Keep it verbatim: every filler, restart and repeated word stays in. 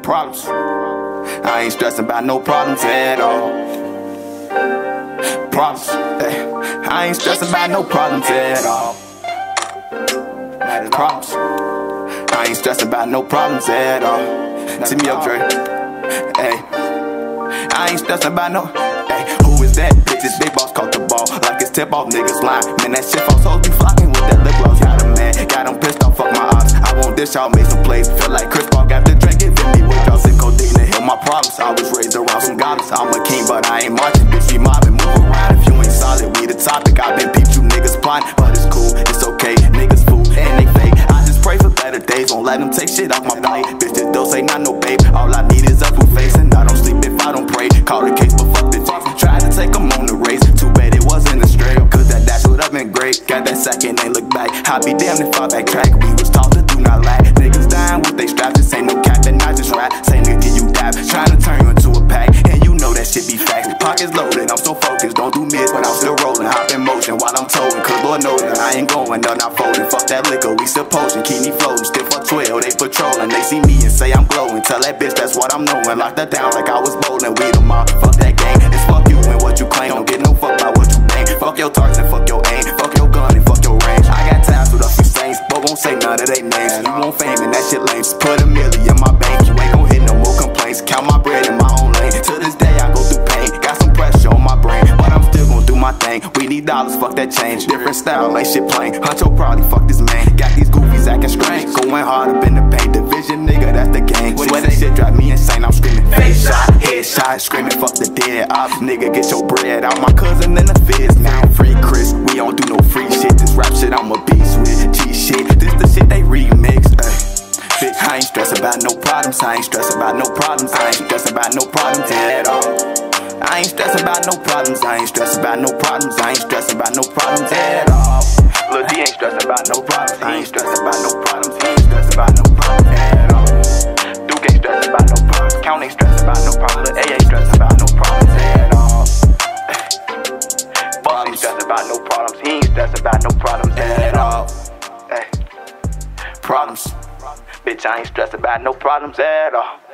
Problems. I ain't stressing about no problems at all. Problems. Hey. I ain't stressing about no problems at all. Problems. I ain't stressing about no problems at all. Tip me up, Dre. Hey. I ain't stressing about no. Hey, who is that? Bitch, this big boss caught the ball like it's tip off, niggas lying. Man, that shit falls hoes be flocking with that lip gloss. Got him mad, got him pissed off, fuck my ops. I want this, y'all make some plays. Feel like Chris Paul got the drink, it fit me with y'all sick codeine to heal my problems. I was raised around some goblins. I'm a king, but I ain't marching. Bitch, we mobbing, move around. If you ain't solid, we the topic. I've been peeped, you niggas plotting, but it's cool, it's okay. Niggas fool and they fake. I just pray for better days, won't let them take shit off my plate. Bitch, this dope say not no babe. All I need is a full face, and I don't sleep if I don't pray. Call the case, but fuck the chase. Tried to take them on the race, too bad it wasn't a straight. Cause that dash would have been great. Got that second, ain't look back. I'd be damned if I backtrack. We was taught to do not lack. Niggas dying with they straps, this ain't no cap, and I just rap. Say nigga, you dap, trying to turn you into a pack, and you know that shit be facts. Pockets loaded, I'm so focused, don't do mids, but I'm still rolling. Hop in motion while I'm towing, cause Lord knows that I ain't going, no, not folding. Fuck that liquor, we still potion, keep me floating. Still fuck twelve, they patrolling, they see me and say I'm glowing. Tell that bitch that's what I'm knowing, lock that down like I was bowling. We them all, fuck that game, it's fuck you and what you claim. Don't get no fuck by what you think. Fuck your targets and fuck your aim, fuck your gun and fuck your range. I got ties with a few saints, but won't say none of they names. You want fame and that shit lame, just put a million in my bank. You ain't gon' hit no more complaints, count my bread in my own lane. To this day I go through pain, got some pressure on my brain, but I'm still gon' do my thing. We need dollars, fuck that change. Different style, like shit plain. Huncho probably fuck this man. Got these goofies acting strange, going hard up in the paint. Division, nigga, that's the game. Swear that shit drive me insane, I'm screaming face shot, head shot, screaming fuck the dead op. Nigga, get your bread out. My cousin in the fizz now. Free Chris, we don't do no free shit. This rap shit I'm a beast with. G shit, this the shit they remix. Ay. Bitch, I ain't stressing about no problems. I ain't stressing about no problems. I ain't stressing about no problems at all. I ain't stressing about no problems. I ain't stressing about no problems. I ain't stressing about no problems at all. Lil D ain't stressing about no problems. I ain't stressing about no problems. He ain't stressing about no problems at all. Duke ain't stressing about no problems. Count ain't stressing about no problems. Lil A ain't stressing about no problems at all. Boss ain't stressing about no problems. He ain't stressing about no problems at all. Hey. Problems. Bitch, I ain't stressing about no problems at all.